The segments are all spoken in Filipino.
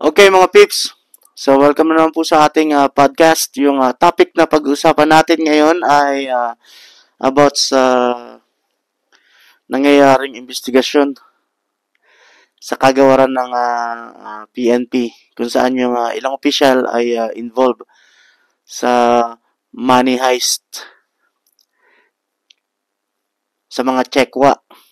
Okay mga pips, so welcome na naman po sa ating podcast. Yung topic na pag-uusapan natin ngayon ay about sa nangyayaring investigasyon sa kagawaran ng PNP kung saan yung ilang opisyal ay involved sa money heist sa mga Chekwa.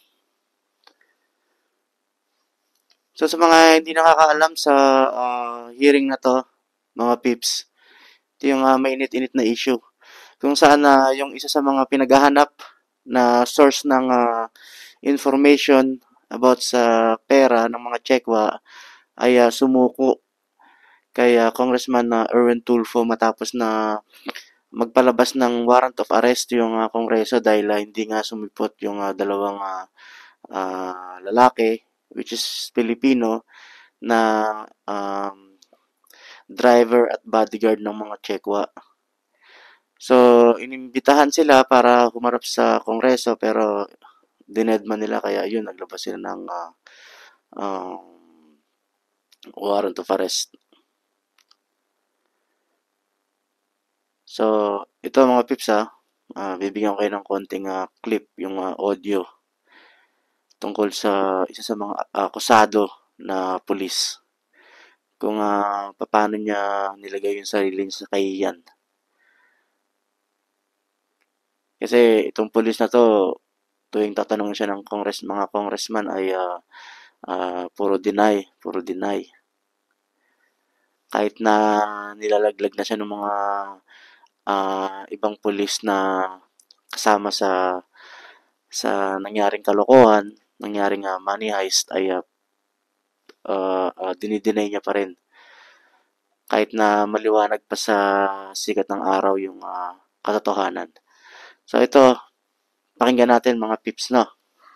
So sa mga hindi nakakaalam sa hearing na to, mga pips, ito yung mainit-init na issue kung saan yung isa sa mga pinaghahanap na source ng information about sa pera ng mga Chekwa ay sumuko kay Congressman Erwin Tulfo matapos na magpalabas ng warrant of arrest yung Kongreso dahil hindi nga sumipot yung dalawang lalaki which is Filipino na driver at bodyguard ng mga Chekwa. So, inimbitahan sila para humarap sa Kongreso pero dinedman nila kaya yun, naglabas sila ng warrant of arrest. So, ito mga pips bibigyan ko kayo ng konting clip, yung audio tungkol sa isa sa mga akusado na pulis. Kung paano niya nilagay yung sarili niya sa kahiyan. Kasi itong pulis na to, tuwing tatanungin siya ng mga congressman ay puro deny. Kahit na nilalaglag na siya ng mga ibang pulis na kasama sa nangyaring kalokohan, nangyaring money heist ay dinideny niya pa rin. Kahit na maliwanag pa sa sikat ng araw yung katotohanan. So ito, pakinggan natin mga pips no.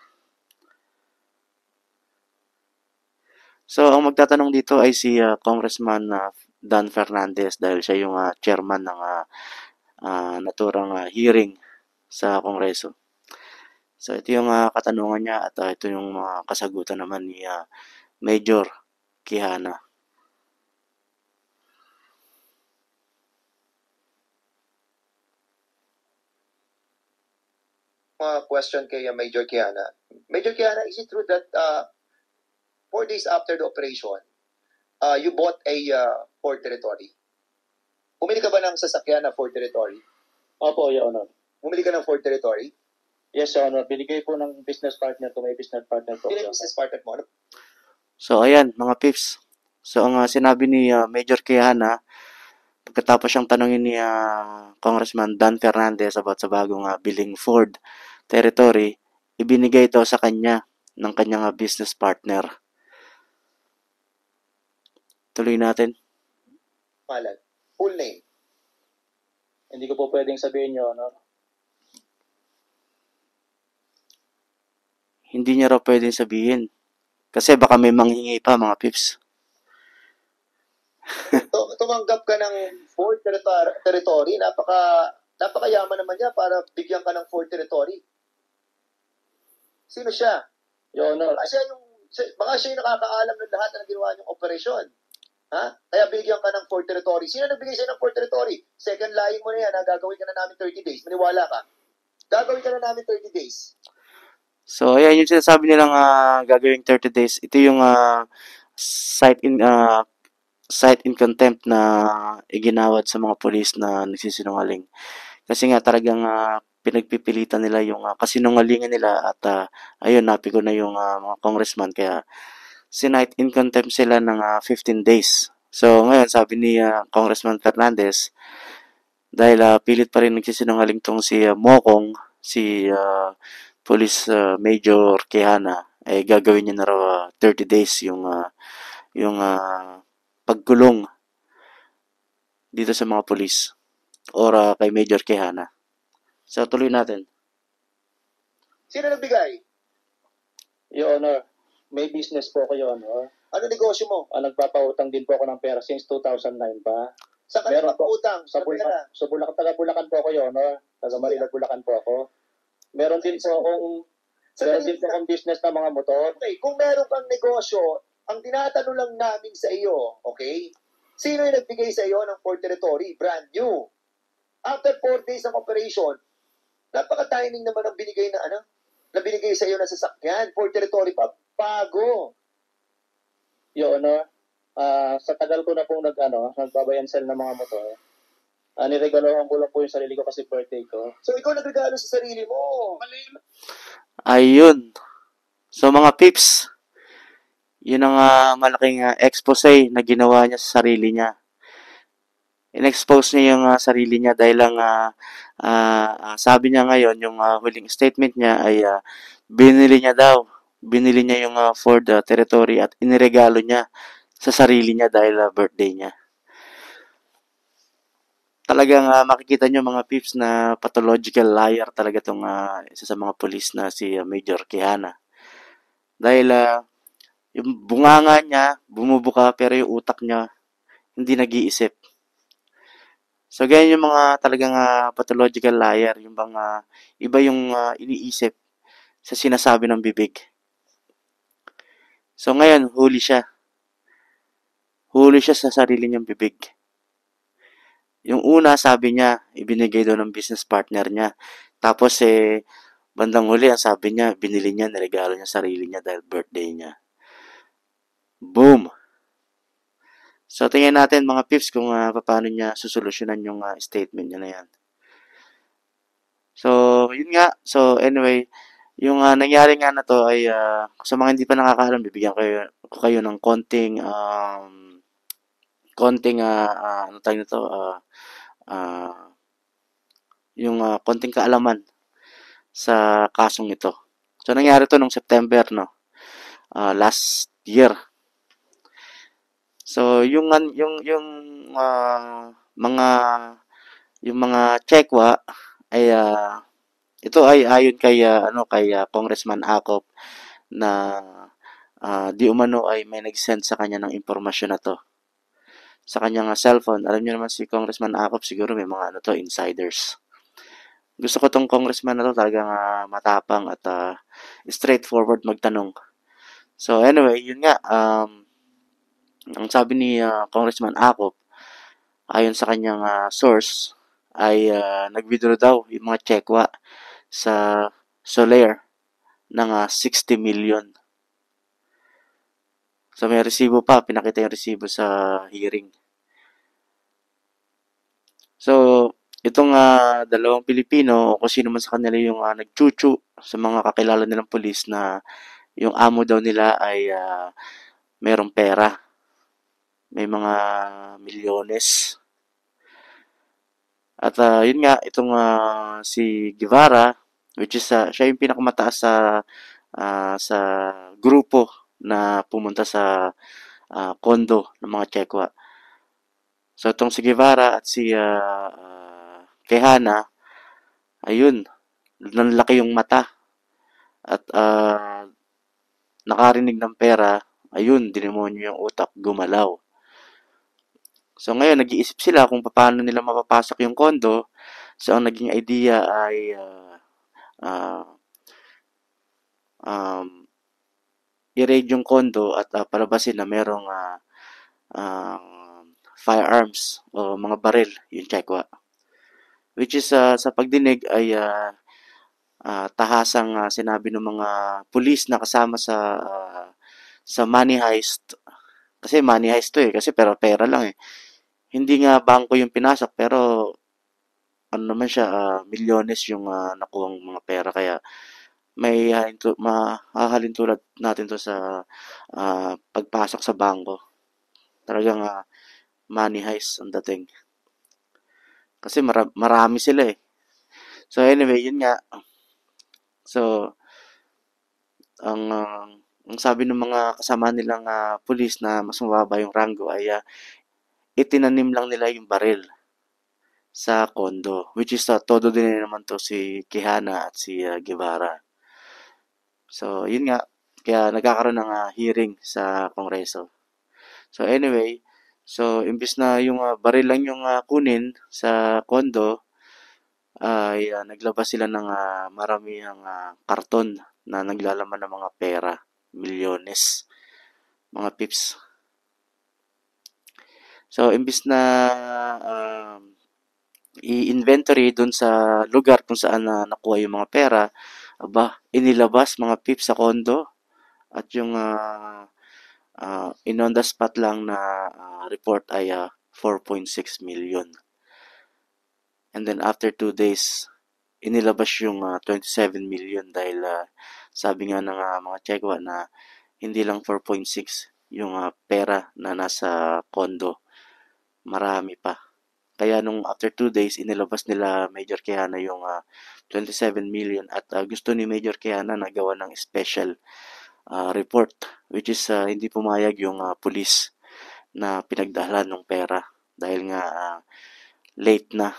So ang magtatanong dito ay si Congressman Dan Fernandez dahil siya yung chairman ng naturang hearing sa Kongreso. So ito yung katanungan niya at ito yung kasagutan naman ni Major Quijana. Question kay Major Quijana. Major Quijana, is it true that 4 days after the operation, you bought a Ford Territory? Bumili ka ba ng sasakyan na Ford Territory? Opo, Your Honor. Bumili ka ng Ford Territory? Yes, Your Honor. Binigay po ng business partner ko. May business partner po. Sino yung business partner mo? So ayan mga pips. So ang sinabi ni Major Quijana pagkatapos siyang tanongin ni Congressman Dan Fernandez about sa bagong biling Ford Territory, ibinigay ito sa kanya ng kanyang business partner. Tuloy natin. Malan. Full name. Hindi ko po pwedeng sabihin, Your Honor. Hindi niya raw pwedeng sabihin. Kasi baka may manghingi pa, mga pips. Tumanggap ka ng Ford Territory. Napakayaman naman niya para bigyan ka ng Ford Territory. Sino siya? Your Honor. Baka siya yung nakakaalam ng lahat na ginawa niyong operasyon. Ha? Kaya bigyan ka ng Ford Territory. Sino nagbigay sa'yo ng Ford Territory? Second lying mo na yan, gagawin ka na namin 30 days. Maniwala ka. Gagawin ka na namin 30 days. So, ayan yung sinasabi nilang gagawing 30 days. Ito yung cite in contempt na iginawad sa mga pulis na nagsisinungaling. Kasi nga talagang pinagpipilitan nila yung kasinungalingan nila at ayun, napiko na yung mga congressman. Kaya sinite in contempt sila ng 15 days. So, ngayon, sabi ni Congressman Fernandez, dahil pilit pa rin nagsisinungaling tong si Mokong, si Police Major Quijana, ay gagawin niya na raw 30 days yung pagkulong dito sa mga pulis or kay Major Quijana. So, tuloy natin. Sino nagbigay? Your Honor, may business po ako, Your Honor. Ano negosyo mo? Nagpapautang din po ako ng pera since 2009 pa. Sa kanila pautang? Sa Bulacan. Sa Bulacan, taga Bulacan po ako, Your Honor. Taga Manila, Bulacan po ako. Meron din po akong business na mga motor. Okay, kung meron kang negosyo Ang tinatanong lang namin sa iyo, okay? Sino yung nagbigay sa iyo ng Port Territory? Brand new. After 4 days of operation, napaka-timing naman ang binigay na binigay sa iyo na sasakyan. Port Territory pa, bago. Your Honor, sa tagal ko na pong nagbabayan sell ng mga motor, niregalohan ko lang po yung sarili ko kasi birthday ko. So, ikaw nagregalo sa sarili mo. Ayun. So mga pips, yun ang malaking expose na ginawa niya sa sarili niya. In-expose niya yung sarili niya dahil lang sabi niya ngayon, yung huling statement niya ay binili niya yung Ford Territory at iniregalo niya sa sarili niya dahil birthday niya. Talagang makikita niyo mga pips na pathological liar talaga tong isa sa mga pulis na si Major Quijana. Dahil yung bunganga niya bumubuka pero yung utak niya hindi nag-iisip. So, ganyan yung mga talagang pathological liar, yung bang iba yung iniisip sa sinasabi ng bibig. So, ngayon, huli siya. Huli siya sa sarili niyang bibig. Yung una, sabi niya, ibinigay daw ng business partner niya. Tapos, bandang huli, ang sabi niya, binili niya, niregalo niya sarili niya dahil birthday niya. Boom! So, tingnan natin mga pips kung paano niya susolusyonan yung statement niya na yan. So, yun nga. So, anyway, yung nangyari nga na to ay sa mga hindi pa nakakaalam, bibigyan ko kayo ng konting ano tawag nito, yung konting kaalaman sa kasong ito. So, nangyari to nung September, no? Last year. So, yung mga Chekwa ay ito ay ayon kay Congressman Acop na di umano ay may nag-send sa kanya ng impormasyon na to sa kanyang cellphone. Alam niyo naman si Congressman Acop, siguro may mga insiders. Gusto ko tong congressman na to talagang matapang at straightforward magtanong. So anyway, yun nga, ang sabi ni Congressman Acop, ayon sa kanyang source, ay nag-withdraw daw yung mga Chekwa sa Soler ng 60 million. So may resibo pa, pinakita yung resibo sa hearing. So, itong dalawang Pilipino o kung sino man sa kanila yung nagchuchu sa mga kakilala nilang pulis na yung amo daw nila ay merong pera. May mga milyones. At yun nga, itong si Guevara, which is siya yung pinakamataas sa grupo na pumunta sa kondo ng mga Chekwa. So, itong si Guevara at si Quijana, ayun, nanlaki yung mata. At nakarinig ng pera, ayun, dinimonyo yung utak, gumalaw. So, ngayon, nag-iisip sila kung paano nila mapapasok yung kondo. So, ang naging idea ay i-raid yung kondo at palabasin na merong firearms o mga baril yung Chekwa. Which is sa pagdinig ay tahasang sinabi ng mga pulis na kasama sa money heist. Kasi money heist to kasi pera lang Hindi nga bangko yung pinasok pero ano naman siya, milyones yung nakuhang mga pera kaya may mahahalin tulad natin to sa pagpasok sa bangko. Talagang money heist ang dating. Kasi marami sila So anyway, yun nga. So ang sabi ng mga kasama nilang pulis na mas mababa yung rango ay itinanim lang nila yung baril sa kondo, which is todo din naman to si Quijana at si Guevara. So yun nga, kaya nagkakaroon ng hearing sa Kongreso. So anyway, so imbis na yung baril lang yung kunin sa kondo, ay naglabas sila ng maramihang karton na naglalaman ng mga pera, milyones. mga pips. So, imbis na i-inventory dun sa lugar kung saan nakuha yung mga pera, aba, inilabas mga pips sa kondo at yung in on the spot lang na report ay 4.6 million. And then after 2 days, inilabas yung 27 million dahil sabi nga ng mga Chekwa na hindi lang 4.6 yung pera na nasa kondo, marami pa. Kaya nung after 2 days, inilabas nila Major Quijana yung 27 million at gusto ni Major Quijana na gawa ng special report, which is hindi pumayag yung police na pinagdalan ng pera dahil nga late na.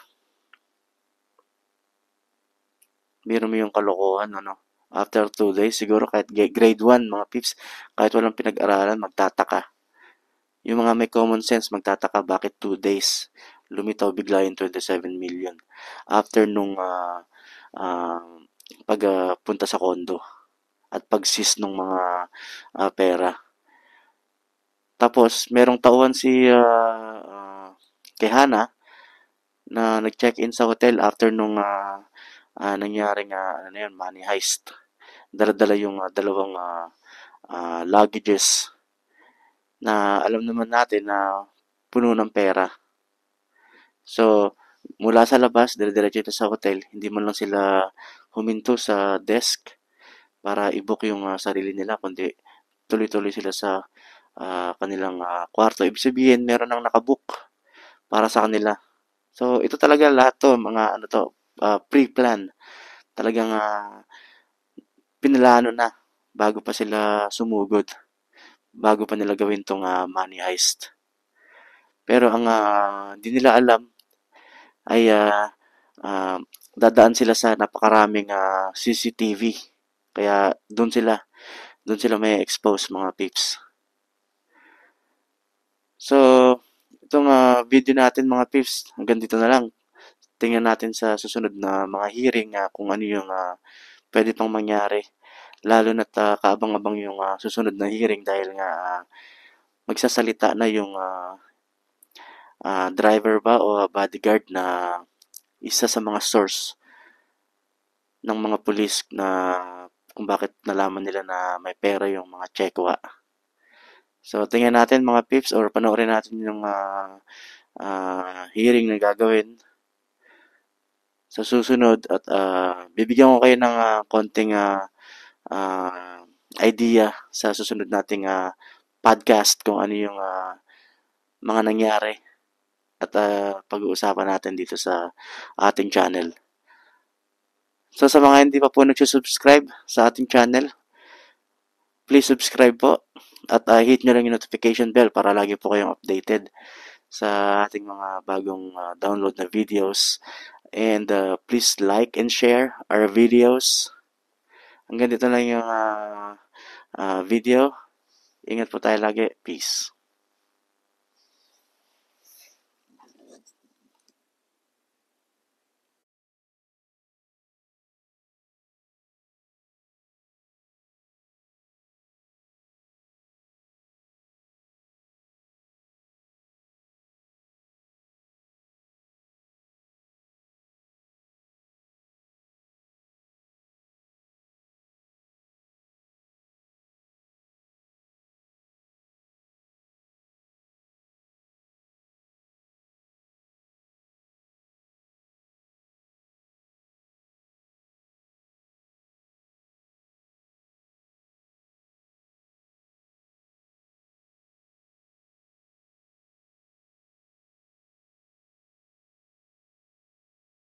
Biro mo yung kalokohan, ano? After 2 days, siguro kahit grade 1, mga pips, kahit walang pinag-aralan, magtataka. Yung mga may common sense, magtataka bakit 2 days lumitaw bigla yung 27 million after nung pagpunta sa kondo at pag-seize ng mga pera. Tapos, merong tauhan si Quijana na nag-check-in sa hotel after nung nangyaring money heist. Dala-dala yung dalawang luggages na alam naman natin na puno ng pera. So, mula sa labas, dire-diretso ito sa hotel. Hindi man lang sila huminto sa desk para i-book yung sarili nila, kundi tuloy-tuloy sila sa kanilang kwarto. Ibig sabihin, meron nang nakabook para sa kanila. So, ito talaga lahat to, mga pre-plan. Talagang pinalano na bago pa sila sumugod, bago pa nila gawin tong money heist. Pero ang di nila alam ay dadaan sila sa napakaraming CCTV. Kaya doon sila may expose mga pips. So, itong video natin mga pips, hanggang dito na lang. Tingnan natin sa susunod na mga hearing kung ano yung pwede pang mangyari. Lalo na't kaabang-abang yung susunod na hearing dahil nga magsasalita na yung driver ba o bodyguard na isa sa mga source ng mga pulis na kung bakit nalaman nila na may pera yung mga Chekwa. So, tingnan natin mga pips or panoorin natin yung hearing na gagawin sa susunod at bibigyan ko kayo ng konting idea sa susunod nating podcast kung ano yung mga nangyari at pag-uusapan natin dito sa ating channel. So sa mga hindi pa po nagsusubscribe sa ating channel, please subscribe po at hit nyo lang yung notification bell para lagi po kayong updated sa ating mga bagong download na videos. And please like and share our videos. Hanggang dito lang yung video. Ingat po tayo lagi. Peace.